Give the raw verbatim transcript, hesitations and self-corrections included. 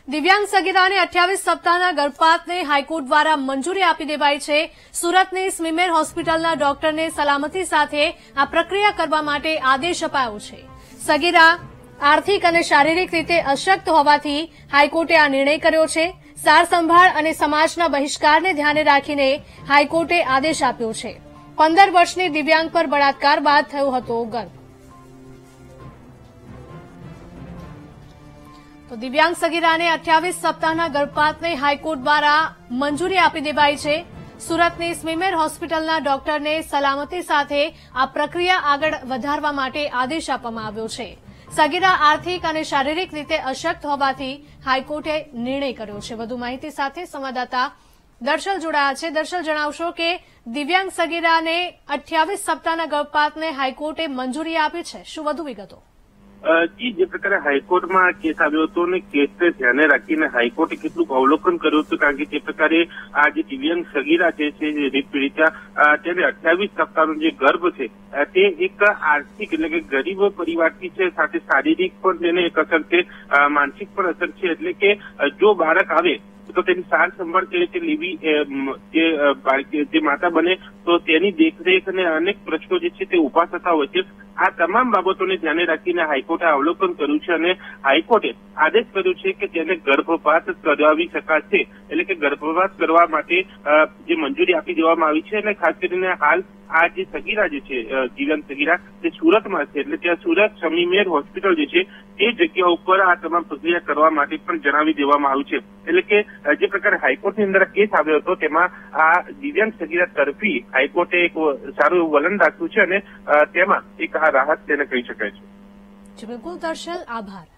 દિવ્યાંગ સગીરાને અઠ્યાવીસ સપ્તાહના ગર્ભપાતને હાઈકોર્ટ દ્વારા મંજૂરી આપી દેવાઈ છે। સુરતની સ્મીમેર હોસ્પિટલના ડોક્ટરને સલામતી સાથે આ પ્રક્રિયા કરવા માટે આદેશ અપાયો છે। સગીરા આર્થિક અને શારીરિક રીતે અશક્ત હોવાથી હાઈકોર્ટે આ નિર્ણય કર્યો છે। સાર સંભાળ અને સમાજના બહિષ્કારને ધ્યાને રાખીને હાઈકોર્ટે આદેશ આપ્યો છે। પંદર વર્ષની દિવ્યાંગ પર બળાત્કાર બાદ થયો હતો ગર્ભ। તો દિવ્યાંગ સગીરાને અઠ્યાવીસ સપ્તાહના ગર્ભપાતને હાઈકોર્ટ દ્વારા મંજૂરી આપી દેવાઈ છે। સુરતની સ્મીમેર હોસ્પિટલના ડોક્ટરને સલામતી સાથે આ પ્રક્રિયા આગળ વધારવા માટે આદેશ આપવામાં આવ્યો છે। સગીરા આર્થિક અને શારીરિક રીતે અશક્ત હોવાથી હાઈકોર્ટે નિર્ણય કર્યો છે। વધુ માહિતી સાથે સંવાદદાતા દર્શલ જોડાયા છે। દર્શલ, જણાવશો કે દિવ્યાંગ સગીરાને અઠ્યાવીસ સપ્તાહના ગર્ભપાતને હાઈકોર્ટે મંજૂરી આપી છે, શું વધુ વિગતો? જી, જે પ્રકારે હાઈકોર્ટમાં કેસ આવ્યો હતો અને કેસને ધ્યાને રાખીને હાઈકોર્ટે કેટલું અવલોકન કર્યું હતું, કારણ કે જે પ્રકારે આ જે દિવ્યાંગ સગીરા છે રેપ પીડિતા, તેને અઠ્યાવીસ સપ્તાહનો જે ગર્ભ છે તે એક આર્થિક એટલે કે ગરીબ પરિવારથી છે, સાથે શારીરિક પણ તેને એક અસર છે, માનસિક પણ અસર છે। એટલે કે જો બાળક આવે તો તેની સાર સંભાળ કેવી રીતે લેવી, જે માતા બને તો તેની દેખરેખ અને અનેક પ્રશ્નો જે છે તે ઉભા થતા હોય છે। આ તમામ બાબતોને ધ્યાને રાખીને હાઈકોર્ટે અવલોકન કર્યું છે અને હાઈકોર્ટે આદેશ કર્યો છે કે તેને ગર્ભપાત કરાવી શકાશે, એટલે કે ગર્ભપાત કરવા માટે જે મંજૂરી આપી દેવામાં આવી છે। અને ખાસ કરીને હાલ આ જે સગીરા જે છે દિવ્યાંગ સગીરા તે સુરતમાં છે, એટલે ત્યાં સુરત સ્મીમેર હોસ્પિટલ જે છે તે જગ્યા ઉપર આ તમામ પ્રક્રિયા કરવા માટે પણ જણાવી દેવામાં આવ્યું છે। એટલે કે જે પ્રકારે હાઈકોર્ટની અંદર કેસ આવ્યો હતો તેમાં આ દિવ્યાંગ સગીરા તરફી હાઈકોર્ટે એક સારું એવું વલણ રાખ્યું છે અને તેમાં એક આ રાહત તેને કહી શકાય છે। બિલકુલ દર્શલ, આભાર।